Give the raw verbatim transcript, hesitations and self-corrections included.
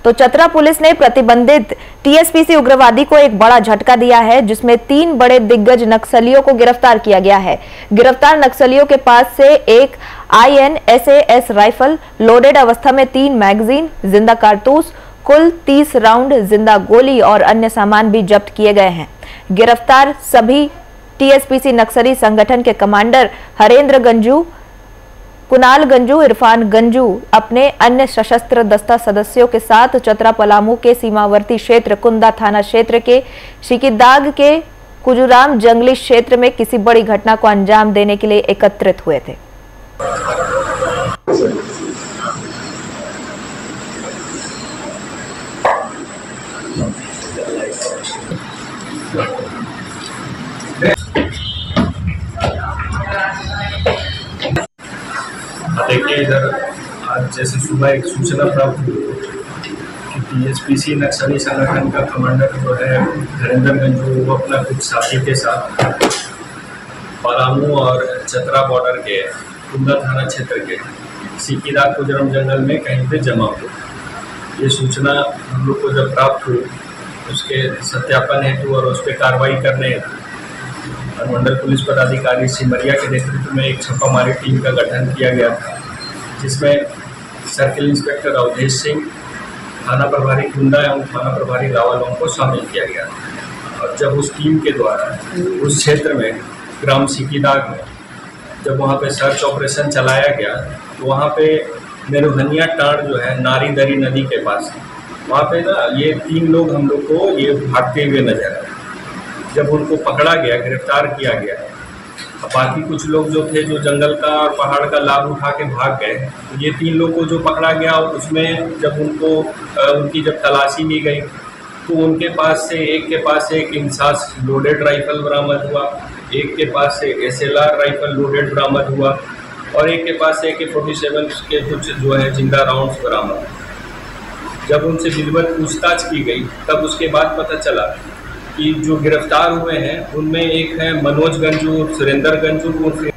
तो चतरा पुलिस ने प्रतिबंधित टीएसपीसी उग्रवादी को एक बड़ा झटका दिया है, जिसमें तीन बड़े दिग्गज नक्सलियों को गिरफ्तार किया गया है। गिरफ्तार नक्सलियों के पास से एक आईएनएसएस राइफल, लोडेड अवस्था में तीन मैगजीन, जिंदा कारतूस, कुल तीस राउंड जिंदा गोली और अन्य सामान भी जब्त किए गए हैं। गिरफ्तार सभी टीएसपीसी नक्सली संगठन के कमांडर हरेंद्र गंजू, कुणाल गंजू, इरफान गंजू अपने अन्य सशस्त्र दस्ता सदस्यों के साथ चतरा पलामू के सीमावर्ती क्षेत्र कुंदा थाना क्षेत्र के शिकीदाग के कुजुराम जंगली क्षेत्र में किसी बड़ी घटना को अंजाम देने के लिए एकत्रित हुए थे। देखिए, इधर आज जैसे सुबह एक सूचना प्राप्त हुई कि टीएसपीसी नक्सली संगठन का कमांडर जो है हरेंद्र गंजू, वो अपना कुछ साथी के साथ पलामू और चतरा बॉर्डर के कुंदा थाना क्षेत्र के शिकीदाग कुजुराम जंगल में कहीं पे जमा हुए। ये सूचना हम लोग को जब प्राप्त हुई, उसके सत्यापन हेतु और उस पर कार्रवाई करने मंडल पुलिस पदाधिकारी सिमरिया के नेतृत्व में एक छापामारी टीम का गठन किया गया था, जिसमें सर्किल इंस्पेक्टर अवधेश सिंह, थाना प्रभारी कुंदा एवं थाना प्रभारी रावलों को शामिल किया गया। और जब उस टीम के द्वारा उस क्षेत्र में ग्राम शिकीदाग में जब वहाँ पे सर्च ऑपरेशन चलाया गया, तो वहाँ पे मेरुहनिया टाड़ जो है नारी दरी नदी के पास, वहाँ पे ना ये तीन लोग हम लोग को ये भागते हुए नजर आए। जब उनको पकड़ा गया, गिरफ्तार किया गया, बाकी कुछ लोग जो थे जो जंगल का और पहाड़ का लाभ उठा के भाग गए, तो ये तीन लोग को जो पकड़ा गया, उसमें जब उनको उनकी जब तलाशी ली गई, तो उनके पास से एक के पास से एक इंसास लोडेड राइफल बरामद हुआ, एक के पास से एसएलआर राइफल लोडेड बरामद हुआ और एक के पास से ए के फोर्टी सेवन के कुछ जो है जिंदा राउंड्स बरामद। जब उनसे विधिवत पूछताछ की गई, तब उसके बाद पता चला कि जो गिरफ्तार हुए हैं उनमें एक है मनोज गंजू, सुरेंद्र गंजू,